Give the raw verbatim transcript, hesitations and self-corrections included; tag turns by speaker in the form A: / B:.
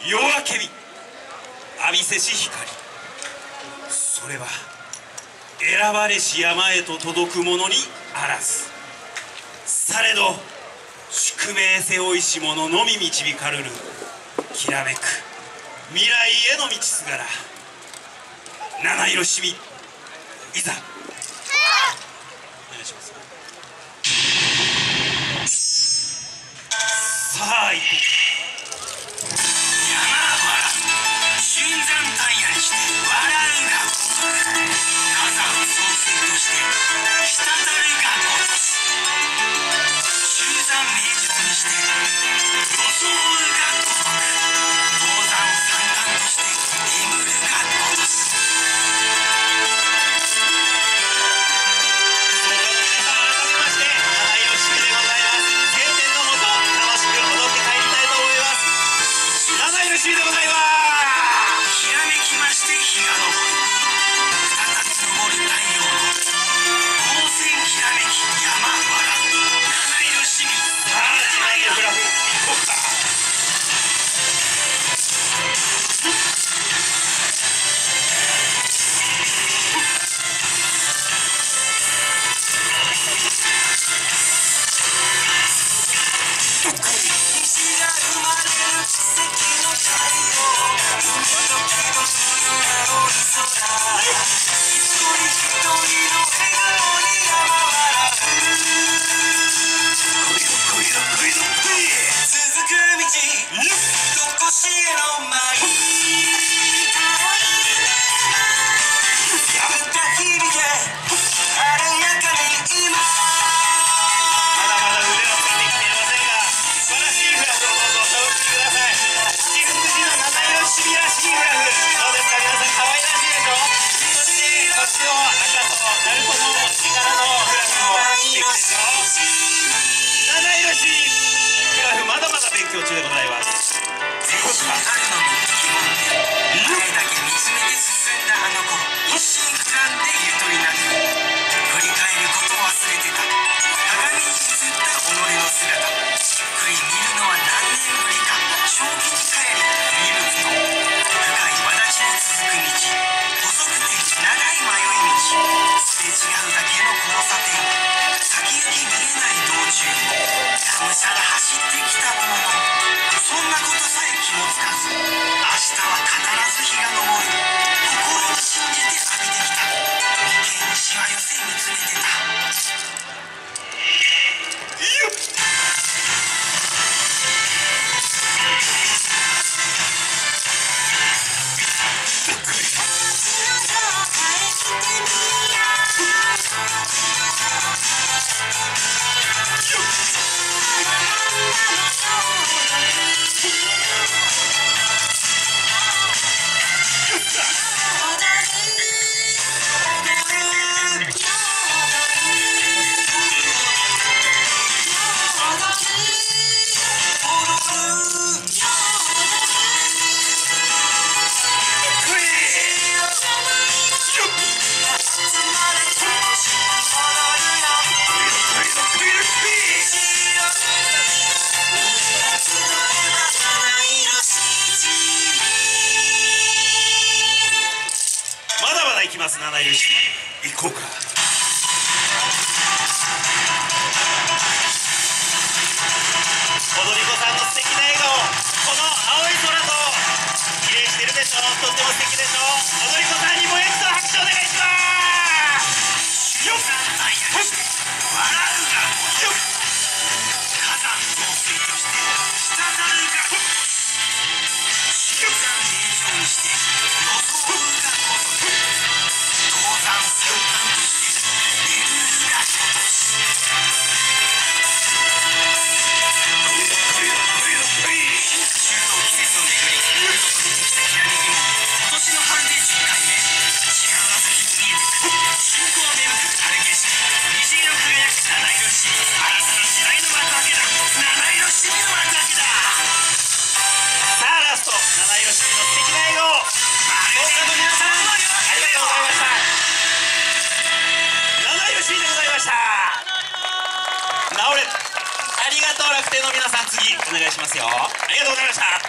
A: 夜明け日浴びせし光、それは選ばれし山へと届く者にあらず。されど宿命背負いし者のみ導かれるきらめく未来への道すがら。七色しみ、いざお願いします。さあ行こう。今日中でございます。全身あるのに基本で前だけ見つめて進んだあの子、一心不乱でゆとりなく振り返ることを忘れてた。鏡に映った己の姿、じっくり見るのは何年ぶりか。正気に帰り振り向くと深い轍の続く道、細くて長い迷い道、すれ違うだけの交差点、先行き見えない道中、がむしゃら走ってきたものの、そんなことさえ気もつかず、明日は必ず日が昇る、心に信じて浴びてきた。眉間にしわ寄せ見つめてた。いきます。七色し行こうか。踊り子さんの素敵な笑顔、この青い空と綺麗してるでしょ。とっても素敵でしょ。踊り子さんにもエキスト拍手お願いします。よっ、笑うがよっ、火山増水として滴るが集団名称にして装うがありがとう。楽天の皆さん、次お願いしますよ。ありがとうございました。